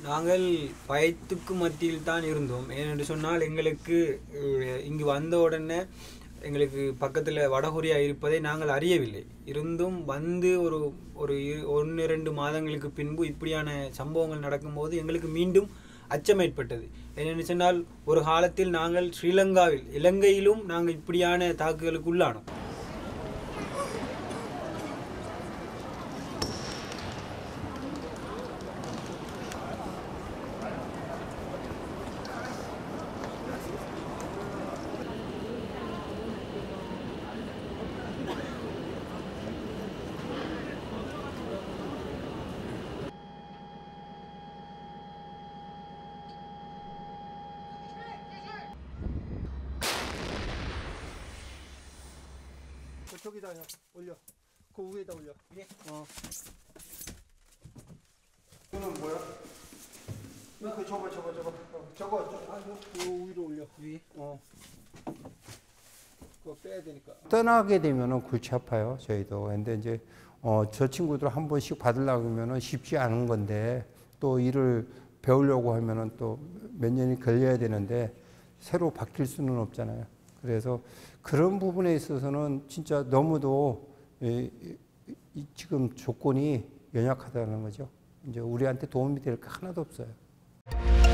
நாங்கள் பயத்துக்கு மத்தியில் தான் இருந்தோம். ஏனென்று சொன்னால் எங்களுக்கு இங்கு வந்த உடனே எங்களுக்கு பக்கத்தில் வடகொரியா இருப்பதை நாங்கள் அறியவில்லை. இருந்தும் வந்து ஒரு ஒரு 1-2 மாதங்களுக்கு பின்பு இப்படியான சம்பவங்கள் நடக்கும்போது எங்களுக்கு மீண்டும் அச்சம் ஏற்பட்டது. ஏனென்று சொன்னால் ஒரு காலத்தில் நாங்கள் ஸ்ரீலங்காவில் இலங்கையிலும் நாங்கள் இப்படியான தாக்குதலுக்கு உள்ளானோம். 저기다 올려. 그 위에다 올려. 예. 이거는 뭐야? 그 저거. 그 위로 올려. 위. 그거 빼야 되니까. 떠나게 되면은 골치 아파요. 저희도. 근데 이제 저 친구들 한 번씩 받으려고 하면은 쉽지 않은 건데 또 일을 배우려고 하면은 또 몇 년이 걸려야 되는데 새로 바뀔 수는 없잖아요. 그래서 그런 부분에 있어서는 진짜 너무도 지금 조건이 연약하다는 거죠. 이제 우리한테 도움이 될 게 하나도 없어요.